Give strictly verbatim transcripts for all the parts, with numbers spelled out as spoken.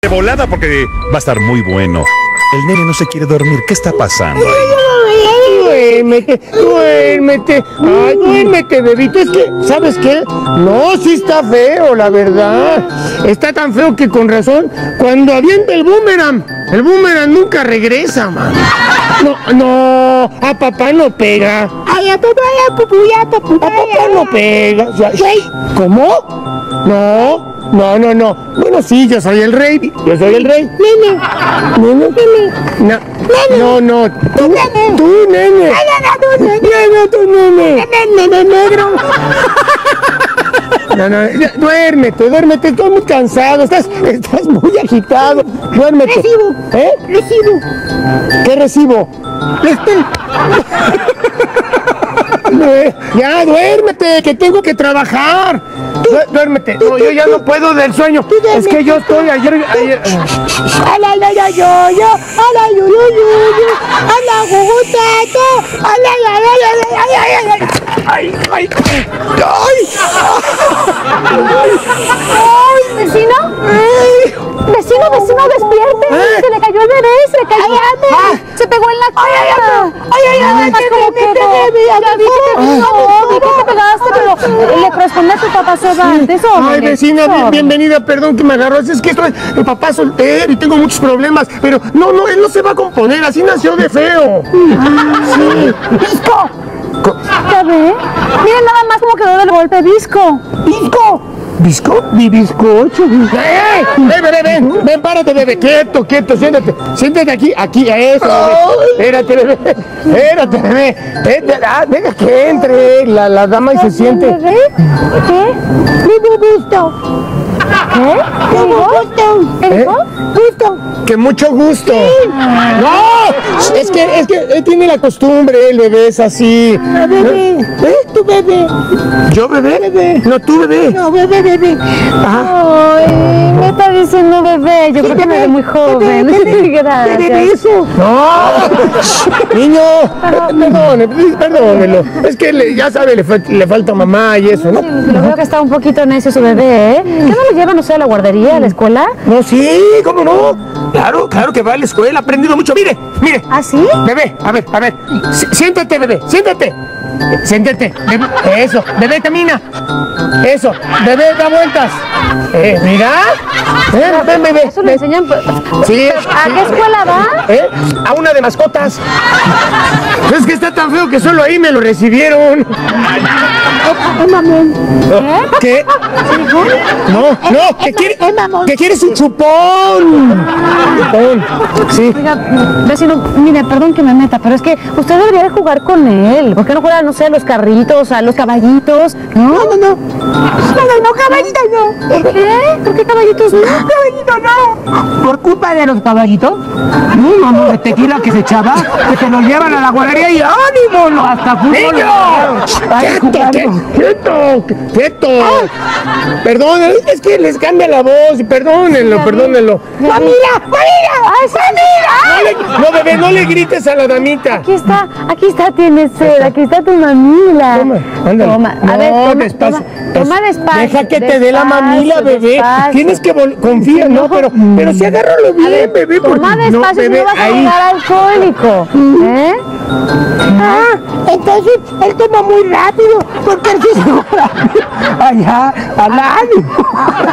De volada porque va a estar muy bueno. El nene no se quiere dormir. ¿Qué está pasando ahí? Duérmete, duérmete. Ay, duérmete, bebito. Es que, ¿sabes qué? No, sí está feo, la verdad. Está tan feo que con razón, cuando avienta el boomerang, el boomerang nunca regresa, man. No, no, a papá no pega. Ay, a papá, a papá, a papá. A papá no pega. O sea, ¿cómo? No. No, no, no. Bueno, sí, yo soy el rey. Yo soy el rey. Nene. Nene. Nene. No. Nene. No, no. Tú, Nene. tú, nene. Ay, no, no, nene. Nene, tú, nene. Nene, nene negro. No, no, ya, duérmete, duérmete. Estoy muy cansado. Estás, estás muy agitado. Duérmete. Recibo. ¿Eh? Recibo. ¿Qué recibo? Este. Ya, duérmete, que tengo que trabajar. Du- duérmete. No, yo ya no puedo del sueño. Es que yo estoy ayer. ayer... Ala, la, la, yo, yo. Ala, yo, yo, yo, yo. Ala, gugutato. Ala, la, la, la, la, ay, ay, ay. Ay, ay, Ay, vecino. Vecino, vecino, despierte. ¿Eh? Se le cayó el bebé, se le cayó. Ah. Se pegó en la cara. Ay, ay, ay, Ay, ¿cómo quedó? Ya vi que te no, vi que te pegaste, pero le corresponde a tu papá Cervantes, hombre. Ay, vecina, bien- bienvenida, perdón que me agarró. Es que estoy el papá soltero y tengo muchos problemas, pero no, no, él no se va a componer, así nació de feo. Sí. ¡Visco! Co- ¿Ya ve? Miren nada más cómo quedó del golpe, Visco. ¿Visco? ¿Visco? Mi bizcocho. ¡Eh! ¡Ven, bebé, ven! Ven, párate, bebé. Quieto, quieto, siéntate. Siéntate aquí, aquí, a eso, bebé. Espérate, bebé. Espérate, bebé. Vete, ah, deja que entre la, la dama y se siente. ¿Bebé? ¿Qué? Digo gusto. ¿Qué? ¿Digo gusto? ¿Qué ¿Eh? dijo? Gusto. Que mucho gusto. No, es que, es que él tiene la costumbre, el bebé es así. No, bebé. ¿Eh? Tu bebé. ¿Yo bebé? Bebé. No, tú bebé. No, bebé, bebé. Ajá. Ay, me está diciendo bebé. Yo creo que me ve muy joven. Gracias. ¿Bebé eso? No. Niño, perdone, perdónelo. Es que le- ya sabe, le, fal- le falta mamá y eso, ¿no? Lo veo que está un poquito necio su bebé, ¿eh? ¿Qué no lo llevan, no sé, a la guardería, a la escuela? No, sí, ¿cómo no? Claro, claro que va a la escuela, ha aprendido mucho. Mire, mire. ¿Ah, sí? Bebé, a ver, a ver. Si- Siéntate, bebé, siéntate. Siéntate. Bebé, eso, bebé, camina. Eso, bebé, da vueltas. Eh, mira. Eh, ven, bebé. Eso le enseñan. Sí, ¿A sí. qué escuela va? ¿Eh? A una de mascotas. Es que está tan feo que solo ahí me lo recibieron. ¿Qué? No, no, que quiere, que quiere su chupón. Chupón, sí. Oiga, vecino, mire, perdón que me meta, pero es que usted debería de jugar con él. ¿Por qué no juega, no sé, a los carritos, a los caballitos? No, no, no. No, no, no, caballitos no. ¿Por qué? ¿Por qué caballitos no? Caballitos no. ¿Por culpa de los caballitos? No, no, no, de tequila que se echaba, que se lo llevan a la guardería y ¡ánimo! No, hasta fútbol. ¡Niño! Ay, ¡Quieto, jugando. quieto, quieto! Perdón, es que les cambia la voz, perdónenlo, perdónenlo. ¡Mamila! ¡Mamila! ¡Ay, No, Mamila! le- no, bebé, no le grites a la damita. Aquí está, aquí está, tienes sed, aquí está tu mamila. Toma, ándale. Toma, a No, ver, toma, despacio. toma, toma Es- despacio. Deja que te dé la despacio, mamila, bebé. despacio. Tienes que vol- confía, no, pero, pero sí agárralo bien, bebé. porque- Toma despacio, no, si no vas a ahí. llegar alcohólico. ¿Eh? Ah, entonces él toma muy rápido, porque él sí se va allá al ánimo.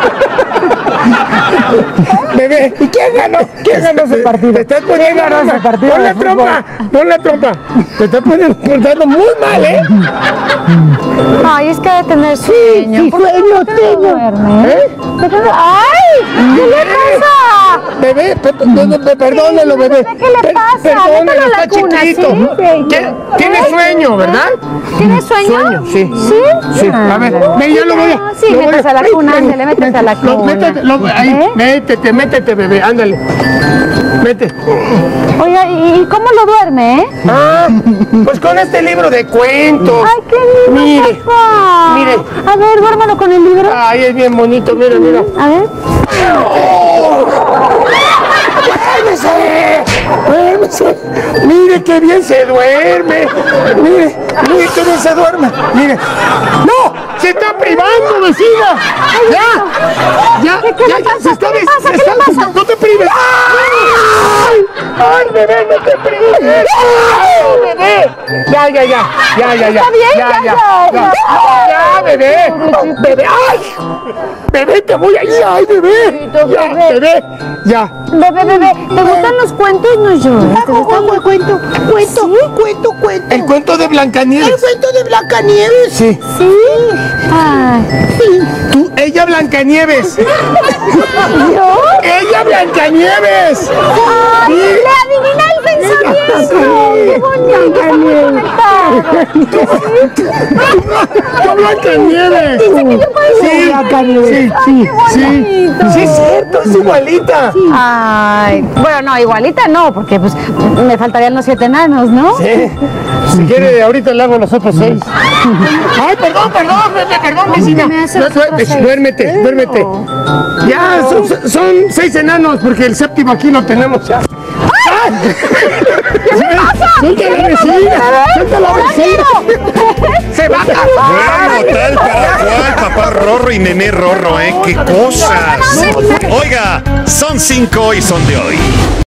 Bebé, ¿y quién ganó? ¿Quién ganó ese partido? Te estás poniendo ganó ese rosa. partido Pon de la trompa, pon la trompa. Te estás poniendo portando muy mal, ¿eh? Ay, es que ha de tener sueño. sí, ¿Por qué sueño no tengo. duerme? ¿Eh? ¿Por qué no- ¡Ay! ¿Qué le pasa? Bebé, pe- pe- pe- pe- perdónelo, bebé. ¿Qué le Per- pasa? Perdónelo, Mételo a la está cuna, chiquito. ¿sí? ¿Qué- Tiene sueño, ¿verdad? ¿Tienes sueño? Sueño, sí. ¿Sí? Sí, a ver, ven, yo lo voy a... Ah, sí, lo voy métese a la ay, cuna, ven, ándale, métese a la lo- cuna. métete, lo- ahí, ¿Eh? métete, métete, bebé, ándale. Vete. Oiga, ¿y, y cómo lo duerme, eh? Ah, pues con este libro de cuentos. ¡Ay, qué lindo, Mire, papá! mire. A ver, duérmalo con el libro. Ay, es bien bonito, mira, mira. A ver. ¡Duérmese! ¡Duérmese! ¡Mire qué bien se duerme! ¡Mire, mire qué bien se duerme! ¡Mire! ¡No! ¡Se está privando, vecina! ¡Ya! ¡Ya! ¿Qué- qué ya, le ya, pasa? se está ¿Qué le des- pasa? se ¿Qué está- le pasa? No te bebé, no te prives. ¡No, bebé! Ya, ya, ya, ya, ya, ya. Está bien, ya, ya, ya, ya, ya, ya, bebé, bebé, ay, bebé, te voy a ir, ay, bebé, ya, bebé, ya. Bebé, bebé, ¿te gustan los cuentos? No llores. ¿Te gustan los Cuento, cuento, cuento, cuento. El cuento de El Blancanieves. cuento de Blancanieves. Sí. Sí. Ay. Tú, ella Blancanieves. ¿Yo? Ella Blancanieves. ¡Ay! Sí. ¡Le adivina el pensamiento! ¡Qué bonito! ¡Está muy conectado! Yo Blancanieves. Dice que yo puedo Sí, Blancanieves. sí, sí, sí. bonito. Sí, es cierto, es igualita. Ay, bueno, no, igualita no, porque pues me faltarían los siete enanos, ¿no? Sí. Si quiere, ahorita le hago los otros seis. Ay, perdón, perdón, bebé, perdón, vecina. me hace No, los otros duer- seis. duérmete, duérmete. Ya, son, son- son seis enanos, porque el séptimo aquí lo tenemos ya. ¡Ay! ¡Suelta la vecina! ¡Suelta la vecina! ¡Se va a acabar! Bueno, tal para cual, papá Rorro y nené Rorro, ¿eh? ¡Qué cosas! Oiga, son cinco y son de hoy.